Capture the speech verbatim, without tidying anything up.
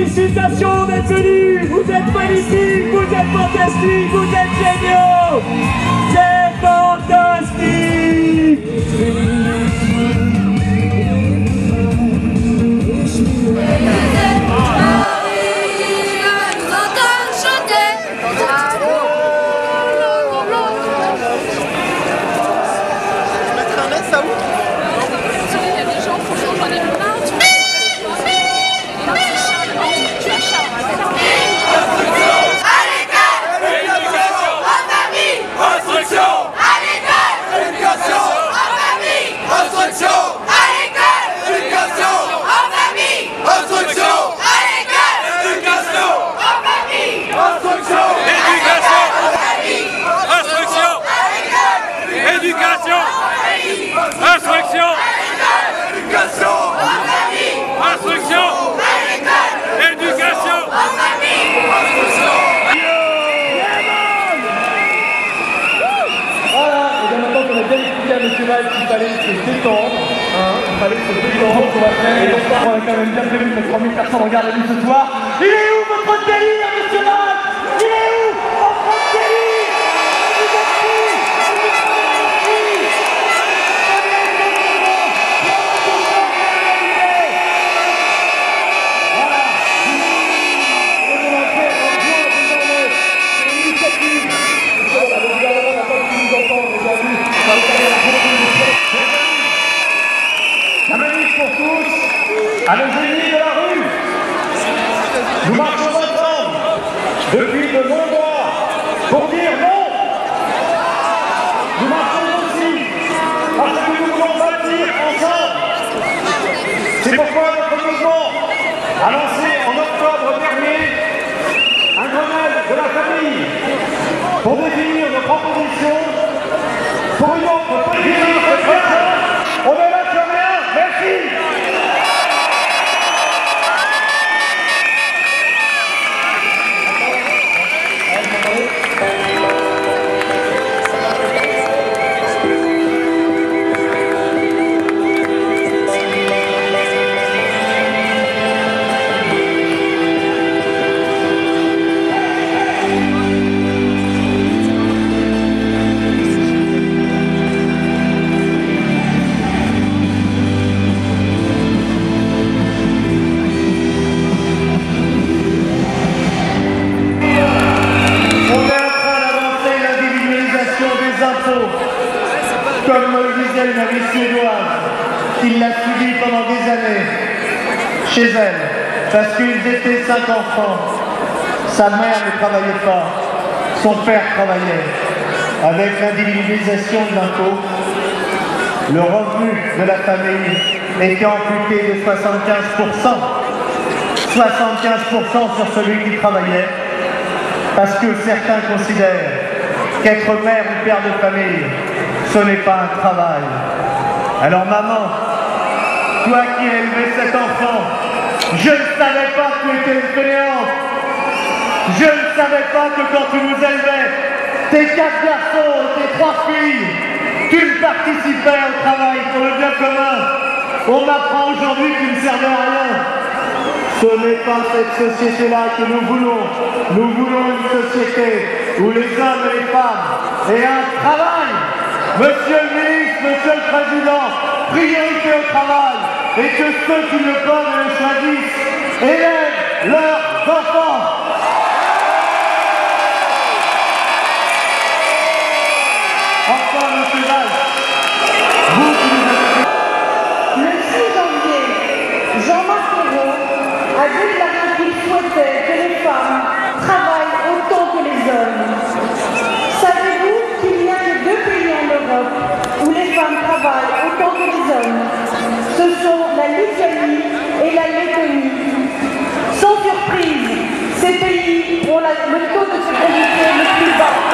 félicitations d'être venus. Vous êtes magnifiques, vous êtes fantastiques, vous êtes géniaux. C'est fantastique. Monsieur Valls, il fallait se détendre, hein, il fallait se détendre, on va faire, et donc on a quand même bien prévu que trois mille personnes regardent la nuit ce soir. Il est où votre délire, Monsieur Valls? Il est où votre délire? Vous êtes qui? Voilà. Et on va faire un point désormais. C'est une initiative. Le gouvernement n'a pas pu nous entendre aujourd'hui. La manif pour tous, à nos génies de la rue. Nous marchons ensemble depuis de longs mois pour dire non. Nous marchons aussi parce que nous voulons bâtir ensemble. C'est pourquoi notre mouvement a lancé en octobre dernier un Grenelle de la famille pour définir nos propositions pour une autre politique. On est là sur rien. Merci. Comme le disait une amie suédoise, qui l'a subi pendant des années chez elle, parce qu'ils étaient cinq enfants. Sa mère ne travaillait pas, son père travaillait. Avec l'individualisation de l'impôt, le revenu de la famille était amputé de soixante-quinze pour cent. soixante-quinze pour cent sur celui qui travaillait, parce que certains considèrent qu'être mère ou père de famille, ce n'est pas un travail. Alors maman, toi qui as élevé cet enfant, je ne savais pas que tu étais une fainéante. Je ne savais pas que quand tu nous élevais, tes quatre garçons et tes trois filles, tu ne participais au travail pour le bien commun. On m'apprend aujourd'hui que tu ne servais à rien. Ce n'est pas cette société-là que nous voulons. Nous voulons une société où les hommes et les femmes aient un travail. Monsieur le ministre, Monsieur le Président, priorité au travail et que ceux qui le peuvent et le choisissent élèvent leurs enfants. Enfin, Monsieur Valls, vous qui nous avez... Le six janvier, Jean-Marc Ayrault a déclaré qu'il souhaitait que les femmes travaillent autant que les hommes. Savez-vous qu'il n'y a que deux pays en Europe où les femmes travaillent autant que les hommes? Ce sont la Lituanie et la Lettonie. Sans surprise, ces pays ont la, le taux de fécondité le plus bas.